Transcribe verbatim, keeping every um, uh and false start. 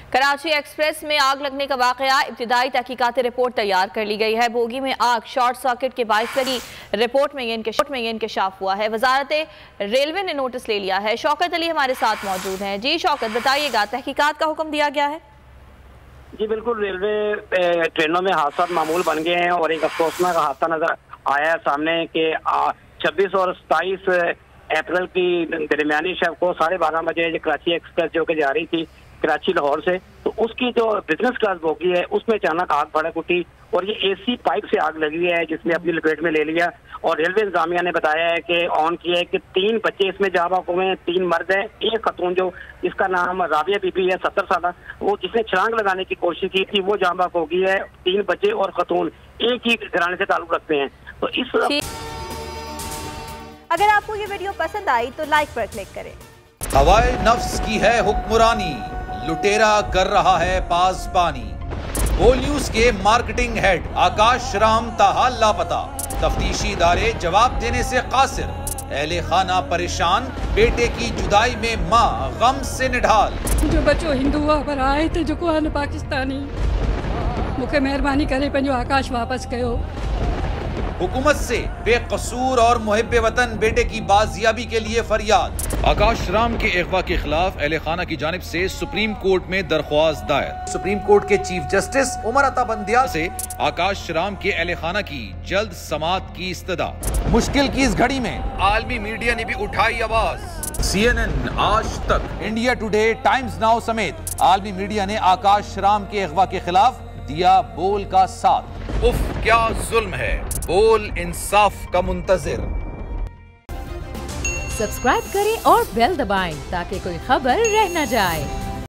Karachi express में आग लगने का वाकया, इब्तिदाई तहकीकाती रिपोर्ट तैयार कर ली गई है। बोगी में आग शॉर्ट सर्किट के बाइस लगी। रिपोर्ट में ये इंकशाफ हुआ है। वजारत रेलवे ने नोटिस ले लिया है। शौकत अली हमारे साथ मौजूद हैं। जी शौकत, बताइएगा, तहकीकात का हुक्म दिया गया है? जी बिल्कुल, रेलवे ट्रेनों में हादसा मामूल बन गए हैं और एक अफसोसनाक हादसा नजर आया है सामने के छब्बीस और सताईस अप्रैल की दरमियानी शब को साढ़े बारह बजे कराची एक्सप्रेस जो कि जा रही थी कराची लाहौर से, तो उसकी जो बिजनेस क्लास बोगी है उसमें अचानक आग भड़क उठी और ये एसी पाइप से आग लगी है जिसने अपनी लपेट में ले लिया। और रेलवे इंतजामिया ने बताया है कि ऑन किया है कि तीन बच्चे इसमें जहाँ बाक हुए हैं, तीन मर्द हैं, एक खतून जो इसका नाम राबिया बीबी है सत्तर साल, वो जिसने छलांग लगाने की कोशिश की थी वो जहाँ बाक हो गई है। तीन बच्चे और खतून एक ही घराने से ताल्लुक रखते हैं। तो इस अगर आपको ये वीडियो पसंद आई तो लाइक पर क्लिक करें। हवाए नफ्स की है हुक्मरानी, लुटेरा कर रहा है पासबानी। बोल न्यूज के मार्केटिंग हेड आकाश राम ताहा लापता, तफ्तीशी इदारे जवाब देने से कासिर। अहले खाना परेशान, बेटे की जुदाई में माँ गम से निढाल। जो बच्चो हिंदू पर आए थे जो को पाकिस्तानी, मुझे मेहरबानी करे पंहिंजो आकाश वापस कयो। हुकूमत से बेकसूर और मुहिब्बे वतन बेटे की बाजियाबी के लिए फरियाद। आकाश राम के अगवा के खिलाफ अहले खाना की जानिब से सुप्रीम कोर्ट में दरख्वास्त दायर। सुप्रीम कोर्ट के चीफ जस्टिस उमर अता बंदियाल से आकाश राम के अहले खाना की जल्द समाअत की इस्तदा। मुश्किल की इस घड़ी में आलमी मीडिया ने भी उठाई आवाज। सी एन एन, आज तक, इंडिया टुडे, टाइम्स नाउ समेत आलमी मीडिया ने आकाश राम के अगवा के खिलाफ दिया बोल का साथ। उफ क्या जुल्म है, बोल इंसाफ का मुंतजिर। सब्सक्राइब करें और बेल दबाएं ताकि कोई खबर रह न जाए।